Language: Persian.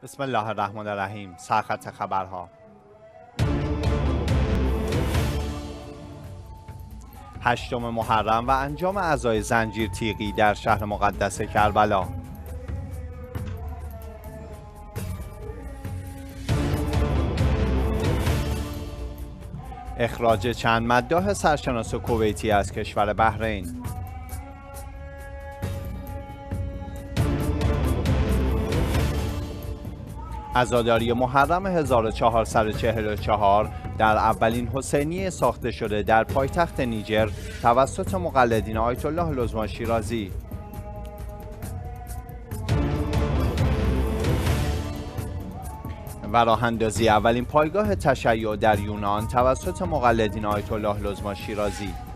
بسم الله الرحمن الرحیم. سرخط خبرها. 8 محرم و انجام عزای زنجیر تیغی در شهر مقدس کربلا. اخراج چند مداح سرشناس کویتی از کشور بحرین. عزاداری محرم 1444 در اولین حسینیه ساخته شده در پایتخت نیجر توسط مقلدین آیت الله لزما شیرازی. و راه اندازی اولین پایگاه تشیع در یونان توسط مقلدین آیت الله لزما شیرازی.